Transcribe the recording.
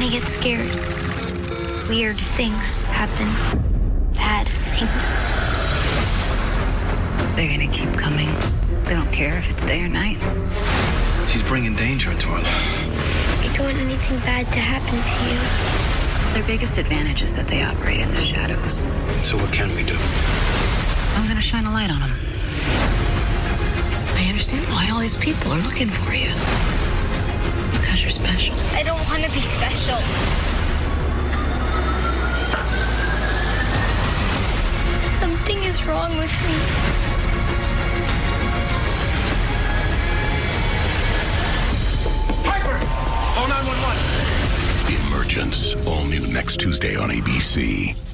I get scared, weird things happen. Bad things. They're gonna keep coming. They don't care if it's day or night. She's bringing danger into our lives. I don't want anything bad to happen to you. Their biggest advantage is that they operate in the shadows. So what can we do? I'm gonna shine a light on them. I understand why all these people are looking for you. It's because you're special. I don't want to be special. Something is wrong with me. Piper! Call 911. Emergence, all new next Tuesday on ABC.